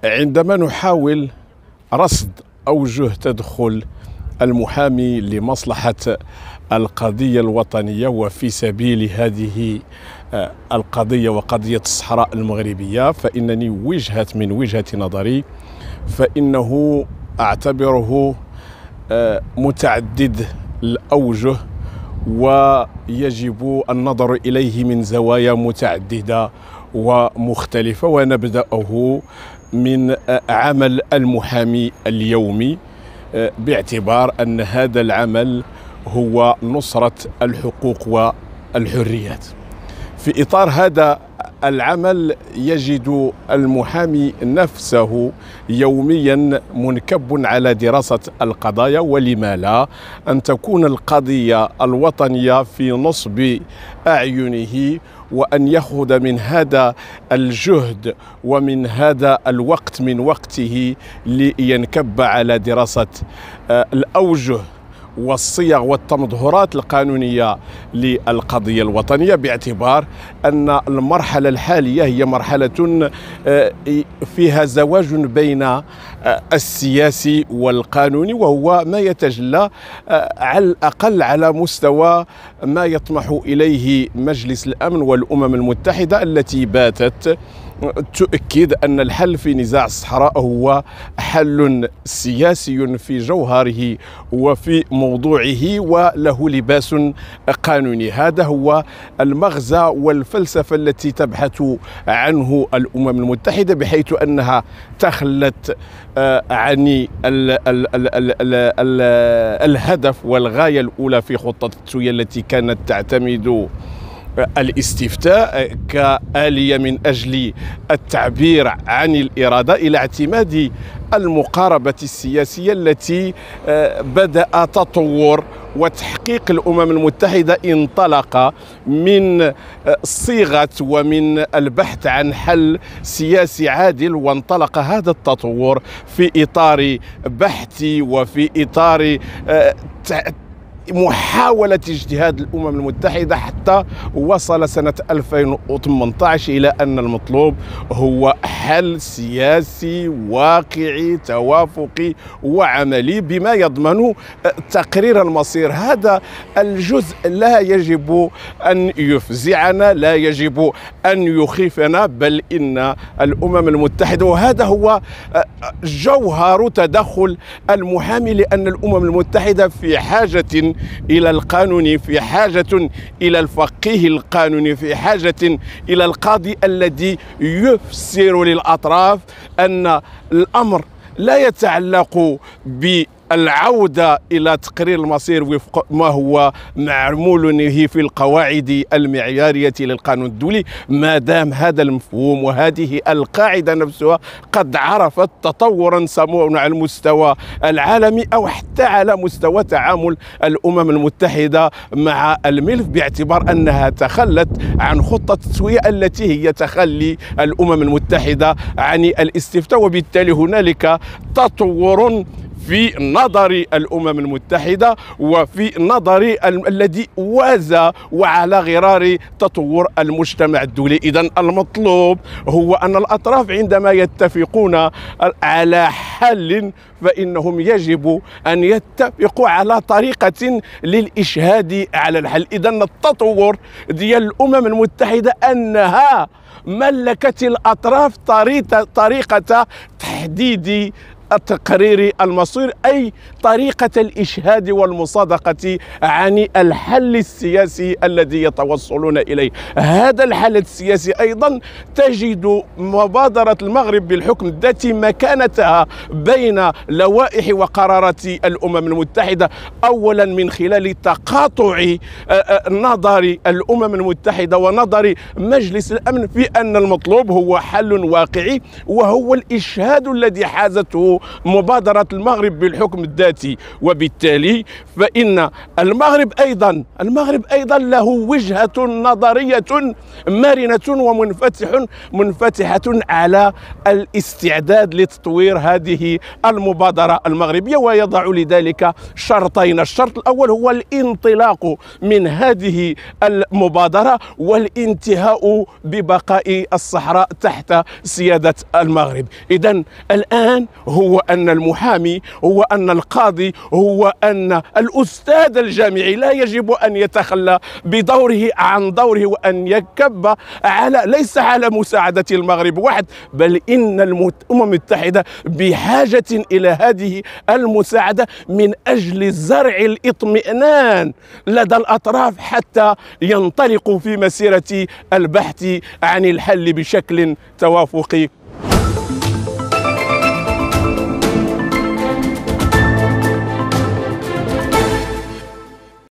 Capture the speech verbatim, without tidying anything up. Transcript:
عندما نحاول رصد أوجه تدخل المحامي لمصلحة القضية الوطنية وفي سبيل هذه القضية وقضية الصحراء المغربية، فإنني وجهة من وجهة نظري فإنه أعتبره متعدد الأوجه ويجب النظر إليه من زوايا متعددة ومختلفة. ونبدأه من عمل المحامي اليومي، باعتبار أن هذا العمل هو نصرة الحقوق والحريات. في إطار هذا العمل يجد المحامي نفسه يوميا منكب على دراسة القضايا، ولما لا أن تكون القضية الوطنية في نصب أعينه، وأن يأخذ من هذا الجهد ومن هذا الوقت من وقته لينكب على دراسة الأوجه والصيغ والتمظهرات القانونية للقضية الوطنية، باعتبار أن المرحلة الحالية هي مرحلة فيها زواج بين السياسي والقانوني، وهو ما يتجلى على الأقل على مستوى ما يطمح إليه مجلس الأمن والأمم المتحدة، التي باتت تؤكد أن الحل في نزاع الصحراء هو حل سياسي في جوهره وفي موضوعه وله لباس قانوني. هذا هو المغزى والفلسفة التي تبحث عنه الأمم المتحدة، بحيث أنها تخلت عن ال ال ال ال ال ال الهدف والغاية الأولى في خطة التسوية التي كانت تعتمد الاستفتاء كآلية من أجل التعبير عن الإرادة، إلى اعتماد المقاربة السياسية التي بدأ تطور وتحقيق الأمم المتحدة انطلق من صيغة ومن البحث عن حل سياسي عادل، وانطلق هذا التطور في إطار بحثي وفي إطار محاولة اجتهاد الأمم المتحدة، حتى وصل سنة ألفين وثمانية عشر إلى أن المطلوب هو حل سياسي واقعي توافقي وعملي بما يضمن تقرير المصير. هذا الجزء لا يجب أن يفزعنا، لا يجب أن يخيفنا، بل إن الأمم المتحدة، وهذا هو جوهر تدخل المحامي، لأن الأمم المتحدة في حاجة إلى القانون، في حاجة إلى الفقيه القانوني، في حاجة إلى القاضي الذي يفسر للأطراف أن الأمر لا يتعلق بالعودة إلى تقرير المصير وفق ما هو معمول به في القواعد المعيارية للقانون الدولي، ما دام هذا المفهوم وهذه القاعدة نفسها قد عرفت تطورا سواء على المستوى العالمي أو حتى على مستوى تعامل الأمم المتحدة مع الملف، باعتبار أنها تخلت عن خطة التسوية التي هي تخلي الأمم المتحدة عن الاستفتاء. وبالتالي هنالك تطور في نظر الأمم المتحدة وفي نظر الذي وازى وعلى غرار تطور المجتمع الدولي. إذن المطلوب هو أن الأطراف عندما يتفقون على حل فإنهم يجب أن يتفقوا على طريقة للإشهاد على الحل. إذن التطور ديال الأمم المتحدة أنها ملكت الأطراف طريقة تحديد تقرير المصير، أي طريقة الإشهاد والمصادقة عن الحل السياسي الذي يتوصلون إليه. هذا الحل السياسي أيضا تجد مبادرة المغرب بالحكم ذات مكانتها بين لوائح وقرارات الأمم المتحدة، أولا من خلال تقاطع نظر الأمم المتحدة ونظر مجلس الأمن في أن المطلوب هو حل واقعي، وهو الإشهاد الذي حازته تحب مبادرة المغرب بالحكم الذاتي، وبالتالي فإن المغرب أيضا المغرب أيضا له وجهة نظرية مرنة ومنفتح منفتحة على الاستعداد لتطوير هذه المبادرة المغربية، ويضع لذلك شرطين. الشرط الأول هو الانطلاق من هذه المبادرة والانتهاء ببقاء الصحراء تحت سيادة المغرب. إذن الآن هو أن المحامي، هو أن القاضي، هو أن الأستاذ الجامعي لا يجب أن يتخلى بدوره عن دوره، وأن يكب على ليس على مساعدة المغرب وحد، بل إن الأمم المتحدة بحاجة إلى هذه المساعدة من أجل زرع الاطمئنان لدى الأطراف حتى ينطلقوا في مسيرة البحث عن الحل بشكل توافقي